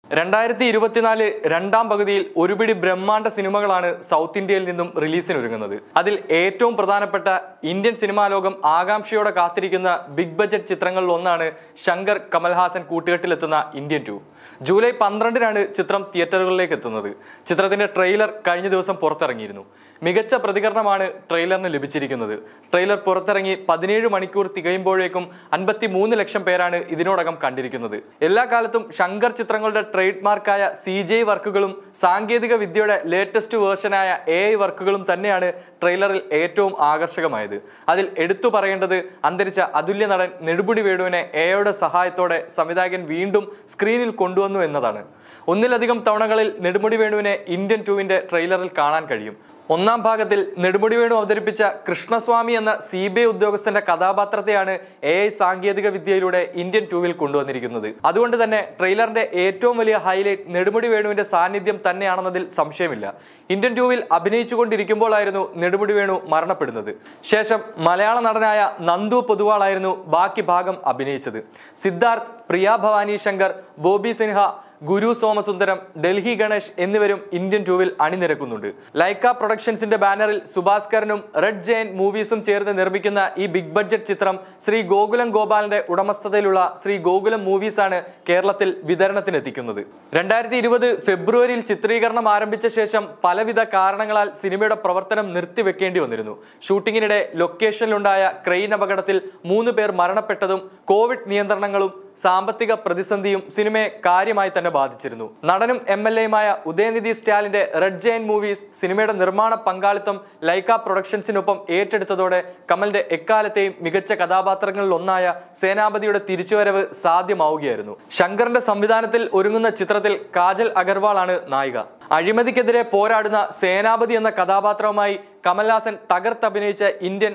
2024 രണ്ടാം പകുതിയിൽ ഒരുപിടി ബ്രഹ്മാണ്ഡ സിനിമകളാണ് സൗത്ത് ഇന്ത്യയിൽ നിന്നും റിലീസിനൊരുങ്ങുന്നത്. അതിൽ ഏറ്റവും പ്രധാനപ്പെട്ട ഇന്ത്യൻ സിനിമാ ലോകം ആകാംക്ഷയോടെ കാത്തിരിക്കുന്ന ബിഗ് ബഡ്ജറ്റ് ചിത്രങ്ങളിൽ ഒന്നാണ് ശങ്കർ കമൽഹാസൻ കൂട്ടുകെട്ടിലെത്തുന്ന ഇന്ത്യൻ 2. ജൂലൈ 12-നാണ് ചിത്രം തിയേറ്ററുകളിലേക്ക് എത്തുന്നത്. ചിത്രത്തിന്റെ ട്രെയിലർ കഴിഞ്ഞ ദിവസം പുറത്തിറങ്ങിയിരുന്നു. മികച്ച പ്രതികരണമാണ് ട്രെയിലറിന് ലഭിച്ചിരിക്കുന്നത്. ട്രെയിലർ പുറത്തിറങ്ങി 17 മണിക്കൂർ തികയുമ്പോഴേക്കും 53 ലക്ഷം പേരാണ് ഇതിനോടകം കണ്ടിരിക്കുന്നത്. എല്ലാ കാലത്തും ശങ്കർ ചിത്രങ്ങളുടെ ട്രേഡ് മാർക്കായ CGI വർക്കുകളും സാങ്കേതിക വിദ്യയുടെ ലേറ്റസ്റ്റ് വേർഷനായ AI വർക്കുകളും തന്നെയാണ് ട്രെയിലറിൽ ഏറ്റവും ആകർഷകമായത്. അതിൽ എടുത്തു പറയേണ്ടത് അന്തരിച്ച അതുല്യ നടൻ നെടുമുടി വേണുവിനെ AIയുടെ സഹായത്തോടെ സംവിധായകൻ വീണ്ടും സ്ക്രീനിൽ കൊണ്ടുവന്നു എന്നതാണ്. ഒന്നിലധികം തവണകളിൽ നെടുമുടി വേണുവിനെ ഇന്ത്യൻ 2-ന്റെ ട്രെയിലറിൽ കാണാൻ കഴിയും. ഒന്നാം ഭാഗത്തിൽ നെടുമുടി വേണു അവതരിപ്പിച്ച കൃഷ്ണസ്വാമി എന്ന CBI ഉദ്യോഗസ്ഥന്റെ കഥാപാത്രത്തെയാണ് AI സാങ്കേതിക വിദ്യയിലൂടെ ഇന്ത്യൻ 2-വിൽ കൊണ്ടുവന്നിരിക്കുന്നത്. അതുകൊണ്ട് തന്നെ ട്രെയിലറിന്റെ ഏറ്റവും വലിയ ഹൈലൈറ്റ് നെടുമുടി വേണുവിന്റെ സാന്നിധ്യം തന്നെയാണെന്നതിൽ സംശയമില്ല. ഇന്ത്യൻ 2-വിൽ അഭിനയിച്ചുകൊണ്ടിരിക്കുമ്പോഴായിരുന്നു നെടുമുടി വേണു മരണപ്പെടുന്നത്. ശേഷം മലയാള നടനായ നന്ദു പൊതുവാളായിരുന്നു ബാക്കി ഭാഗം അഭിനയിച്ചത്. സിദ്ധാർത്ഥ്, പ്രിയ ഭവാനി ശങ്കർ, ബോബി സിൻഹ, ഗുരു സോമസുന്ദരം, ഡൽഹി ഗണേഷ് എന്നിവരും ഇന്ത്യൻ 2-വിൽ അണിനിരക്കുന്നുണ്ട്. ലൈക്ക പ്രൊഡക്ഷൻസിന്റെ ബാനറിൽ സുഭാസ്കരനും റെഡ് ജയന്റ് മൂവീസും ചേർന്ന് നിർമ്മിക്കുന്ന ഈ ബിഗ് ബഡ്ജറ്റ് ചിത്രം ശ്രീ ഗോകുലം ഗോപാലിന്റെ ഉടമസ്ഥതയിലുള്ള ശ്രീ ഗോകുലം മൂവീസ് ആണ് കേരളത്തിൽ വിതരണത്തിനെത്തിക്കുന്നത്. 2020 ഫെബ്രുവരിയിൽ ചിത്രീകരണം ആരംഭിച്ച ശേഷം പലവിധ കാരണങ്ങളാൽ സിനിമയുടെ പ്രവർത്തനം നിർത്തിവെക്കേണ്ടി വന്നിരുന്നു. ഷൂട്ടിങ്ങിനിടെ ലൊക്കേഷനിലുണ്ടായ ക്രെയിൻ അപകടത്തിൽ 3 പേർ മരണപ്പെട്ടതും കോവിഡ് നിയന്ത്രണങ്ങളും സാമ്പത്തിക പ്രതിസന്ധിയും സിനിമയെ കാര്യമായി തന്നെ ബാധിച്ചിരുന്നു. നടനും MLA-യുമായ ഉദയനിധി സ്റ്റാലിന്റെ റെഡ് ജയന്റ് മൂവീസ് സിനിമയുടെ നിർമ്മാണ പങ്കാളിത്തം ലൈക്ക പ്രൊഡക്ഷൻസിനൊപ്പം ഏറ്റെടുത്തതോടെ കമലിന്റെ എക്കാലത്തെയും മികച്ച കഥാപാത്രങ്ങളിൽ ഒന്നായ സേനാപതിയുടെ തിരിച്ചുവരവ് സാധ്യമാവുകയായിരുന്നു. ശങ്കറിന്റെ സംവിധാനത്തിൽ ഒരുങ്ങുന്ന ചിത്രത്തിൽ കാജൽ അഗർവാൾ ആണ് നായിക. അഴിമതിക്കെതിരെ പോരാടുന്ന സേനാപതി എന്ന കഥാപാത്രവുമായി കമൽഹാസൻ തകർത്തഭിനയിച്ച ഇന്ത്യൻ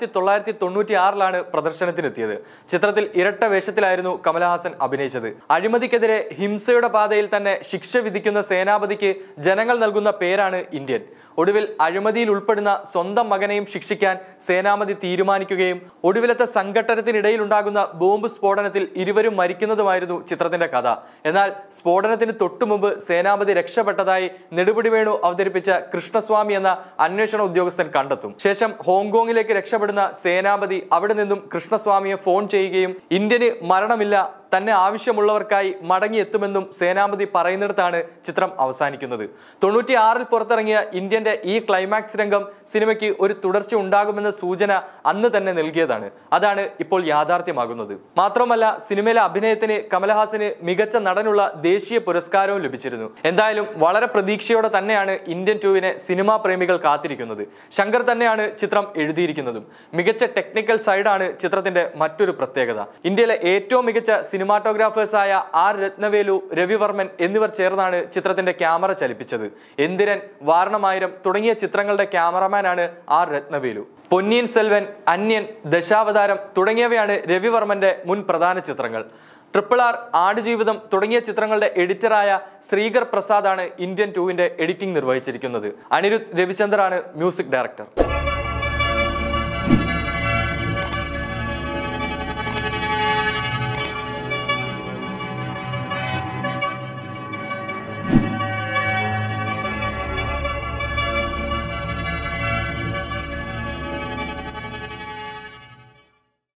1996-ലാണ് പ്രദർശനത്തിനെത്തിയത്. ചിത്രത്തിൽ ഇരട്ട വേഷത്തിലായിരുന്നു കമൽഹാസൻ അഭിനയിച്ചത്. അഴിമതിക്കെതിരെ ഹിംസയുടെ പാതയിൽ തന്നെ ശിക്ഷ വിധിക്കുന്ന സേനാപതിക്ക് ജനങ്ങൾ നൽകുന്ന പേരാണ് ഇന്ത്യൻ. ഒടുവിൽ അഴിമതിയിൽ ഉൾപ്പെടുന്ന സ്വന്തം മകനെയും ശിക്ഷിക്കാൻ സേനാപതി തീരുമാനിക്കുകയും ഒടുവിലത്തെ സംഘട്ടനത്തിനിടയിൽ ഉണ്ടാകുന്ന ബോംബ് സ്ഫോടനത്തിൽ ഇരുവരും മരിക്കുന്നതുമായിരുന്നു ചിത്രത്തിന്റെ കഥ. എന്നാൽ സ്ഫോടനത്തിന് തൊട്ടുമുമ്പ് സേനാപതി രക്ഷപ്പെട്ടതായി നെടുമുടി വേണു അവതരിപ്പിച്ച കൃഷ്ണസ്വാമി എന്ന അന്വേഷണ ഉദ്യോഗസ്ഥൻ കണ്ടെത്തും. ശേഷം ഹോങ്കോങ്ങിലേക്ക് രക്ഷപ്പെടുന്ന സേനാപതി അവിടെ നിന്നും കൃഷ്ണസ്വാമിയെ ഫോൺ ചെയ്യുകയും ഇന്ത്യന് മരണമില്ല, തന്നെ ആവശ്യമുള്ളവർക്കായി മടങ്ങിയെത്തുമെന്നും സേനാപതി പറയുന്നിടത്താണ് ചിത്രം അവസാനിക്കുന്നത്. 96-ൽ പുറത്തിറങ്ങിയ ഇന്ത്യന്റെ ഈ ക്ലൈമാക്സ് രംഗം സിനിമയ്ക്ക് ഒരു തുടർച്ച ഉണ്ടാകുമെന്ന സൂചന അന്ന് തന്നെ നൽകിയതാണ്. അതാണ് ഇപ്പോൾ യാഥാർത്ഥ്യമാകുന്നത്. മാത്രമല്ല, സിനിമയിലെ അഭിനയത്തിന് കമൽഹാസന് മികച്ച നടനുള്ള ദേശീയ പുരസ്കാരവും ലഭിച്ചിരുന്നു. എന്തായാലും വളരെ പ്രതീക്ഷയോടെ തന്നെയാണ് ഇന്ത്യൻ 2-വിനെ സിനിമാ പ്രേമികൾ കാത്തിരിക്കുന്നത്. ശങ്കർ തന്നെയാണ് ചിത്രം എഴുതിയിരിക്കുന്നതും. മികച്ച ടെക്നിക്കൽ സൈഡാണ് ചിത്രത്തിന്റെ മറ്റൊരു പ്രത്യേകത. ഇന്ത്യയിലെ ഏറ്റവും മികച്ച സിനിമാറ്റോഗ്രാഫേഴ്സായ R. രത്നവേലു, രവിവർമ്മൻ എന്നിവർ ചേർന്നാണ് ചിത്രത്തിന്റെ ക്യാമറ ചലിപ്പിച്ചത്. എന്തിരൻ, വാരണമായിരം തുടങ്ങിയ ചിത്രങ്ങളുടെ ക്യാമറമാനാണ് R. രത്നവേലു. പൊന്നിയിൻ സെൽവൻ, അന്യൻ, ദശാവതാരം തുടങ്ങിയവയാണ് രവിവർമ്മന്റെ മുൻ പ്രധാന ചിത്രങ്ങൾ. RRR, ആടുജീവിതം തുടങ്ങിയ ചിത്രങ്ങളുടെ എഡിറ്ററായ ശ്രീകർ പ്രസാദാണ് ഇന്ത്യൻ 2-വിന്റെ എഡിറ്റിംഗ് നിർവഹിച്ചിരിക്കുന്നത്. അനിരുദ്ധ് രവിചന്ദറാണ് മ്യൂസിക് ഡയറക്ടർ.